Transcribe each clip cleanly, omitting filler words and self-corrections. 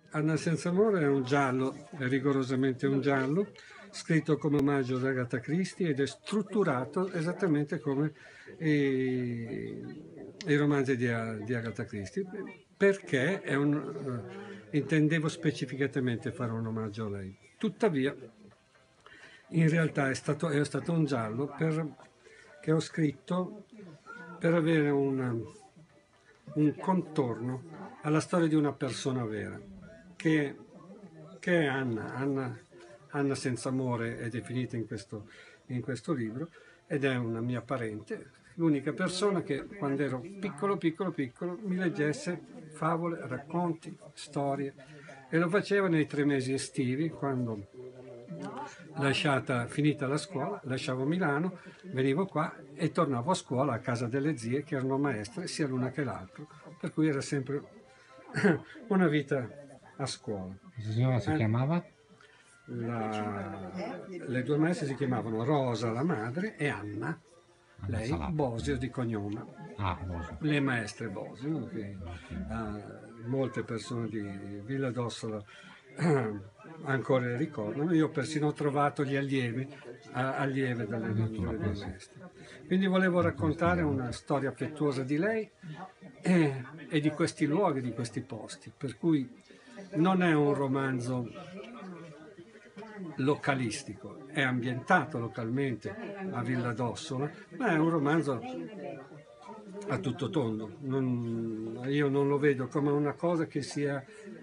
Anna senza amore è un giallo, è rigorosamente un giallo, scritto come omaggio ad Agatha Christie ed è strutturato esattamente come i romanzi di Agatha Christie, perché intendevo specificatamente fare un omaggio a lei. Tuttavia, in realtà è stato un giallo che ho scritto per avere un contorno alla storia di una persona vera, che, che è Anna senza amore è definita in questo libro, ed è una mia parente, l'unica persona che quando ero piccolo mi leggesse favole, racconti, storie, e lo faceva nei 3 mesi estivi, quando finita la scuola, lasciavo Milano, venivo qua e tornavo a scuola a casa delle zie che erano maestre, sia l'una che l'altra, per cui era sempre una vita a scuola. Questa signora si chiamava? Le due maestre si chiamavano Rosa, la madre, e Anna, Anna lei Salato. Bosio di cognome. Ah, Rosa. Le maestre Bosio, che molte persone di Villa d'Ossola ancora le ricordano. Io persino ho trovato gli allieve delle due maestre. Quindi volevo raccontare una storia affettuosa di lei e di questi luoghi, di questi posti, per cui non è un romanzo localistico, è ambientato localmente a Villa d'Ossola, ma è un romanzo a tutto tondo. Io non lo vedo come una cosa che sia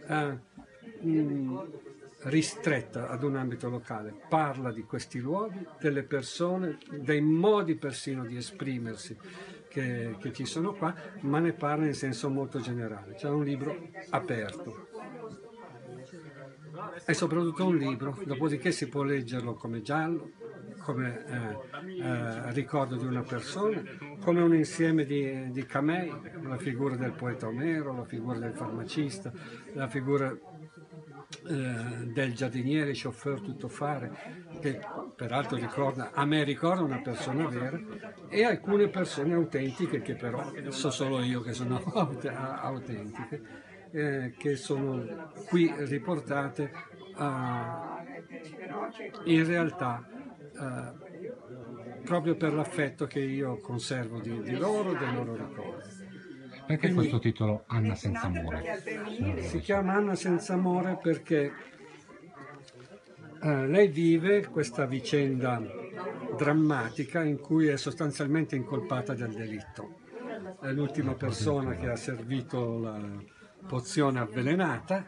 ristretta ad un ambito locale. Parla di questi luoghi, delle persone, dei modi persino di esprimersi che ci sono qua, ma ne parla in senso molto generale. Cioè è un libro aperto. È soprattutto un libro, dopodiché si può leggerlo come giallo, come ricordo di una persona, come un insieme di camei, la figura del poeta Omero, la figura del farmacista, la figura del giardiniere, chauffeur tuttofare, che peraltro a me ricorda una persona vera, e alcune persone autentiche che però so solo io che sono autentiche. Che sono qui riportate in realtà proprio per l'affetto che io conservo di loro, dei loro ricordi. Perché Quindi questo titolo Anna senza amore? si chiama Anna senza amore perché lei vive questa vicenda drammatica in cui è sostanzialmente incolpata del delitto. È l'ultima persona che ha servito la pozione avvelenata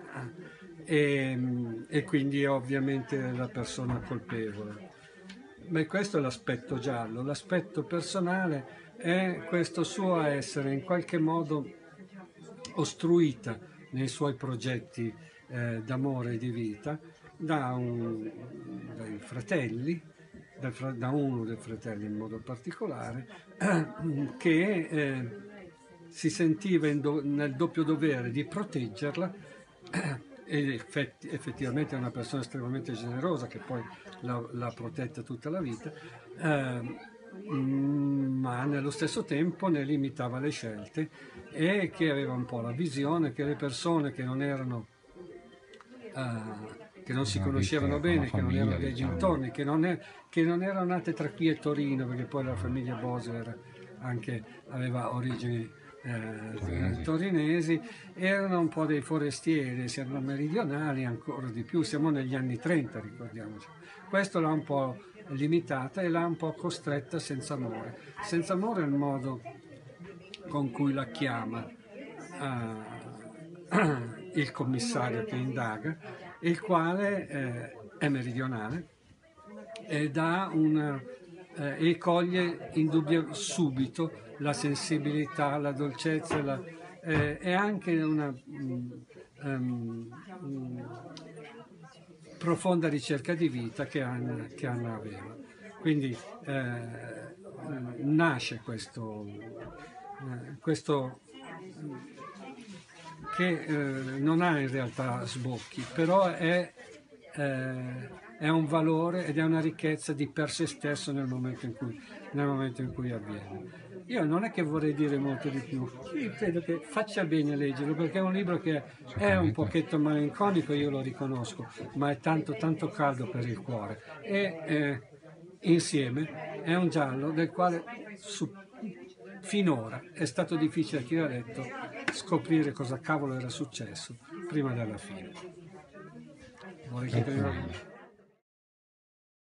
e quindi è ovviamente la persona colpevole. Ma questo è l'aspetto giallo. L'aspetto personale è questo suo essere in qualche modo ostruita nei suoi progetti d'amore e di vita dai fratelli, da uno dei fratelli in modo particolare, che si sentiva nel doppio dovere di proteggerla, ed effettivamente è una persona estremamente generosa che poi l'ha protetta tutta la vita, ma nello stesso tempo ne limitava le scelte e che aveva un po' la visione che le persone che non erano che non si conoscevano bene, che non erano dei dintorni, che non erano nate tra qui e Torino, perché poi la famiglia Bosio aveva origini torinesi, erano un po' dei forestieri, erano meridionali ancora di più, siamo negli anni 30, ricordiamoci. Questo l'ha un po' limitata e l'ha un po' costretta senza amore. Senza amore è il modo con cui la chiama il commissario che indaga, il quale è meridionale e coglie subito la sensibilità, la dolcezza e anche una profonda ricerca di vita che Anna aveva. Quindi nasce questo che non ha in realtà sbocchi, però è un valore ed è una ricchezza di per sé stesso nel momento in cui nel momento in cui avviene. Io non è che vorrei dire molto di più, io credo che faccia bene leggerlo, perché è un libro che è un pochetto malinconico, io lo riconosco, ma è tanto tanto caldo per il cuore. E insieme è un giallo del quale finora è stato difficile a chi l'ha letto scoprire cosa cavolo era successo prima della fine. Vuole chiedere